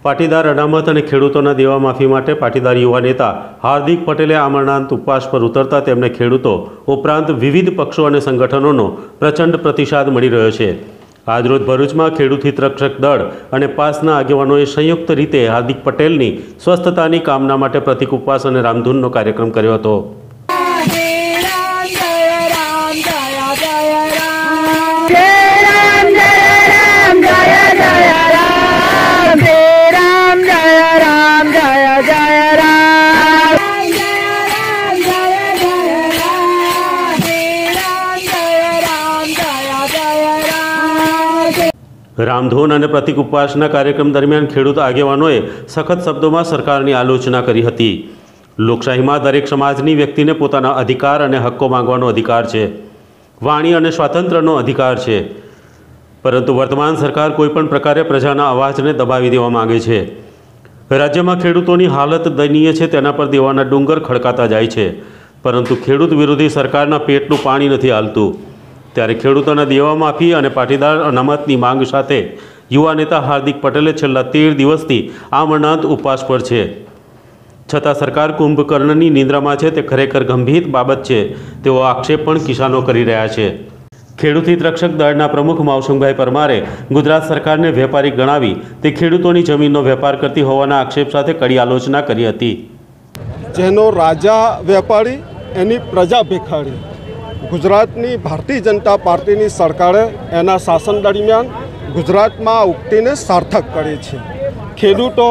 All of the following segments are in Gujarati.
પાટીદાર અનામત અને ખેડૂતોના દેવા માફી માટે પાટીદાર યુવા નેતા હાર્દિક પટેલે આમરણાંત ઉપવાસ પર ઉતરતા તેમને ખેડૂતો ઉપરાંત વિવિધ પક્ષો અને સંગઠનોનો પ્રચંડ પ્રતિસાદ મળી રહ્યો છે। આજરોજ ભરૂચમાં ખેડૂત હિત રક્ષક દળ અને પાસના આગેવાનોએ સંયુક્ત રીતે હાર્દિક પટેલની સ્વસ્થતાની કામના માટે પ્રતિક ઉપવાસ અને રામધૂનનો કાર્યક્રમ કર્યો હતો। રામધૂન અને પ્રતિક ઉપવાસના કાર્યક્રમ દરમિયાન ખેડૂત આગેવાનોએ સખત શબ્દોમાં સરકારની આલોચના કરી હતી। લોકશાહીમાં દરેક સમાજની વ્યક્તિને પોતાના અધિકાર અને હક્કો માંગવાનો અધિકાર છે, વાણી અને સ્વાતંત્ર્યનો અધિકાર છે, પરંતુ વર્તમાન સરકાર કોઈપણ પ્રકારે પ્રજાના અવાજને દબાવી દેવા માંગે છે। રાજ્યમાં ખેડૂતોની હાલત દયનીય છે, તેના પર દેવાના ડુંગર ખડકાતા જાય છે, પરંતુ ખેડૂત વિરોધી સરકારના પેટનું પાણી નથી હાલતું। ત્યારે ખેડૂતોના દેવા માફી અને પાટીદાર અનામતની માંગ સાથે યુવા નેતા હાર્દિક પટેલે છેલ્લા 13 દિવસથી આમરણાંત ઉપવાસ પર છે। છતાં સરકાર કુંભકર્ણની નિંદ્રામાં છે, તે ખરેખર ગંભીર બાબત છે, તેવો આક્ષેપ પણ કિસાનો કરી રહ્યા છે। ખેડૂત હિત રક્ષક દળના પ્રમુખ માવસુંગભાઈ પરમારે ગુજરાત સરકારને વેપારી ગણાવી તે ખેડૂતોની જમીનનો વેપાર કરતી હોવાના આક્ષેપ સાથે કડી આલોચના કરી હતી। જેનો રાજા વેપારી એની પ્રજા ભિખારી। ગુજરાતની ભારતીય જનતા પાર્ટીની સરકારે એના શાસન દરમિયાન ગુજરાતમાં ઉક્તિને સાર્થક કરી છે। ખેડૂતો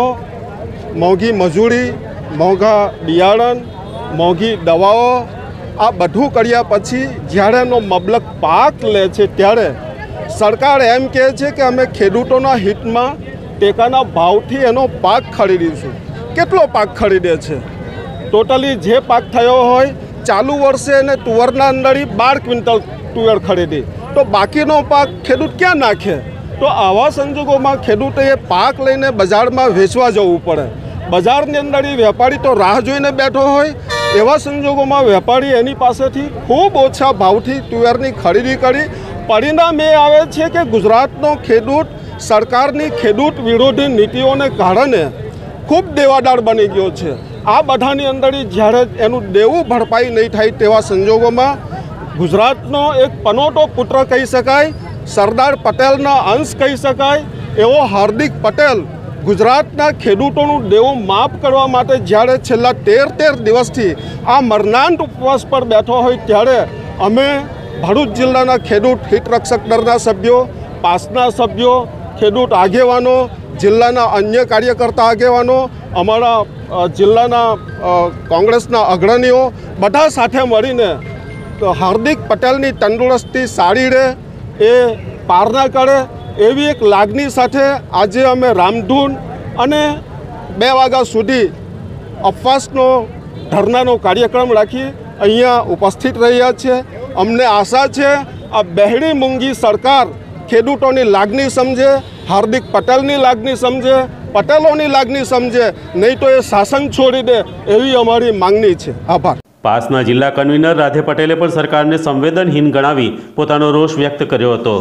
મોંઘી મજૂરી, મોંઘા બિયારણ, મોંઘી દવાઓ આ બધું કર્યા પછી જ્યારે એનો મબલક પાક લે છે ત્યારે સરકાર એમ કહે છે કે અમે ખેડૂતોના હિતમાં ટેકાના ભાવથી એનો પાક ખરીદીશું। કેટલો પાક ખરીદે છે? ટોટલી જે પાક થયો હોય ચાલુ વર્ષે એને તુવરના અંદર 12 ક્વિન્ટલ તુવેર ખરીદી, તો બાકીનો પાક ખેડૂત ક્યાં નાખે? તો આવા સંજોગોમાં ખેડૂતોએ પાક લઈને બજારમાં વેચવા જવું પડે। બજારની અંદર વેપારી તો રાહ જોઈને બેઠો હોય, એવા સંજોગોમાં વેપારી એની પાસેથી ખૂબ ઓછા ભાવથી તુવેરની ખરીદી કરી। પરિણામ એ આવે છે કે ગુજરાતનો ખેડૂત સરકારની ખેડૂત વિરોધી નીતિઓને કારણે ખૂબ દેવાદાર બની ગયો છે। આ બધાની અંદર જ્યારે એનું દેવું ભરપાઈ નહીં થાય તેવા સંજોગોમાં ગુજરાતનો એક પનોતો પુત્ર કહી શકાય, સરદાર પટેલના અંશ કહી શકાય એવો હાર્દિક પટેલ ગુજરાતના ખેડૂતોનું દેવું માફ કરવા માટે જ્યારે છેલ્લા 13 દિવસથી આ મરણાંત ઉપવાસ પર બેઠો હોય ત્યારે અમે ભરૂચ જિલ્લાના ખેડૂત હિત રક્ષક દળના સભ્યો, પાસના સભ્યો, ખેડૂત આગેવાનો, જિલ્લાના અન્ય કાર્યકર્તા આગેવાનો, અમારા જિલ્લાના કોંગ્રેસના અગ્રણીઓ બધા સાથે મળીને હાર્દિક પટેલની તંદુરસ્તી સારી રહે, એ પારના કરે એવી એક લાગણી સાથે આજે અમે રામધૂન અને 2 વાગ્યા સુધી ઉપવાસનો ધરનાનો કાર્યક્રમ રાખી અહીંયા ઉપસ્થિત રહ્યા છે। અમને આશા છે આ બહેરી મૂંગી સરકાર ખેડૂતોની લાગણી સમજે, હાર્દિક પટેલની લાગણી સમજે, પટેલોની લાગણી સમજે, નહીં તો એ શાસન છોડી દે એવી અમારી માંગણી છે। આભાર। પાસના જિલ્લા કન્વીનર રાધે પટેલે પણ સરકારને સંવેદનહીન ગણાવી પોતાનો રોષ વ્યક્ત કર્યો હતો।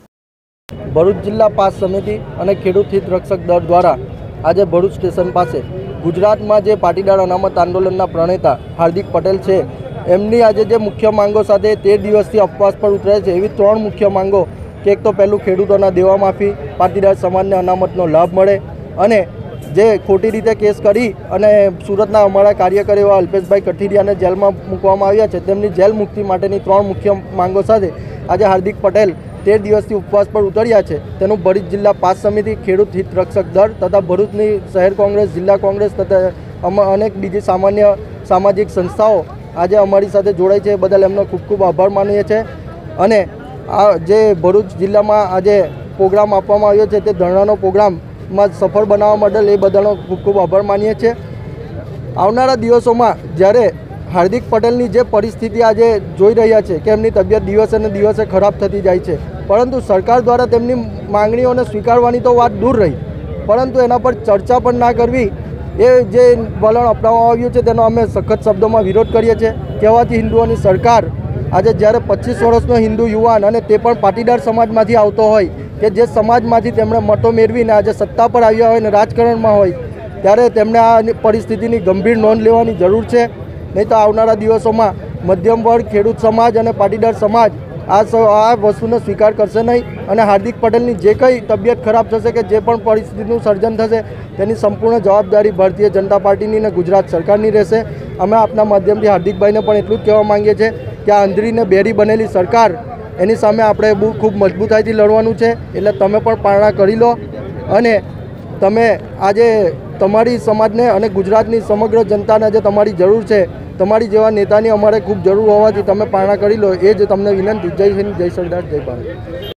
ભરૂચ જિલ્લા પાસ સમિતિ અને ખેડૂત હિત રક્ષક દળ દ્વારા આજે ભરૂચ સ્ટેશન પાસે ગુજરાતમાં જે પાટીદાર અનામત આંદોલનના પ્રણેતા હાર્દિક પટેલ છે એમની આજે જે મુખ્ય માંગો સાથે 13 દિવસથી ઉપવાસ પર ઉતરે છે એવી 3 મુખ્ય માંગો કે એક તો પહેલું ખેડૂતોના દેવા માફી, પાટીદાર સમાજને અનામતનો લાભ મળે અને જે ખોટી રીતે કેસ કરી અને સુરતના અમારા કાર્યકર એવા અલ્પેશભાઈ કઠીરિયાને જેલમાં મૂકવામાં આવ્યા છે તેમની જેલ મુક્તિ માટેની 3 મુખ્ય માંગો સાથે આજે હાર્દિક પટેલ 13 દિવસથી ઉપવાસ પર ઉતર્યા છે। તેનું ભરૂચ જિલ્લા પાસ સમિતિ, ખેડૂત હિત રક્ષક દળ તથા ભરૂચની શહેર કોંગ્રેસ, જિલ્લા કોંગ્રેસ તથા અનેક બીજી સામાન્ય સામાજિક સંસ્થાઓ આજે અમારી સાથે જોડાઈ છે, બદલ એમનો ખૂબ ખૂબ આભાર માનીએ છીએ। અને આ જે ભરૂચ જિલ્લામાં આજે પ્રોગ્રામ આપવામાં આવ્યો છે તે ધરણાનો પ્રોગ્રામમાં સફળ બનાવવા માટે એ બદલનો ખૂબ ખૂબ આભાર માનીએ છીએ। આવનારા દિવસોમાં જ્યારે હાર્દિક પટેલની જે પરિસ્થિતિ આજે જોઈ રહ્યા છે કે એમની તબિયત દિવસે ને દિવસે ખરાબ થતી જાય છે, પરંતુ સરકાર દ્વારા તેમની માંગણીઓને સ્વીકારવાની તો વાત દૂર રહી, પરંતુ એના પર ચર્ચા પણ ના કરવી એ જે વલણ અપનાવવામાં આવ્યું છે તેનો અમે સખત શબ્દોમાં વિરોધ કરીએ છીએ। કહેવાતી હિન્દુઓની સરકાર આજે જ્યારે 25 વર્ષનો હિન્દુ યુવાન અને તે પણ પાટીદાર સમાજમાંથી આવતો હોય કે જે સમાજમાંથી તેમણે મતો મેળવીને આજે સત્તા પર આવ્યા હોય અને રાજકારણમાં હોય ત્યારે તેમણે આ પરિસ્થિતિની ગંભીર નોંધ લેવાની જરૂર છે. નહીં તો આવનારા દિવસોમાં મધ્યમ વર્ગ, ખેડૂત સમાજ અને પાટીદાર સમાજ આ વસ્તુનો સ્વીકાર કરશે નહીં અને હાર્દિક પટેલની જે કંઈ તબિયત ખરાબ થશે કે જે પણ પરિસ્થિતિનું સર્જન થશે તેની સંપૂર્ણ જવાબદારી ભારતીય જનતા પાર્ટીની અને ગુજરાત સરકારની રહેશે. અમે આપના માધ્યમથી હાર્દિકભાઈને પણ એટલું જ કહેવા માંગીએ છીએ કે આ અંધરીને બેરી બનેલી સરકાર એની સામે આપણે ખૂબ મજબૂતાઈથી લડવાનું છે. એટલે તમે પણ પારણા કરી લો અને તમે આજે તમારી સમાજને અને ગુજરાતની સમગ્ર જનતાને જે તમારી જરૂર છે, તમારી જેવા નેતાની અમારે ખૂબ જરૂર હોવાથી તમે પારણા કરી લો, એ જ તમને વિનંતી. જય હિન્દ, જય સરદાર, જય ભારત.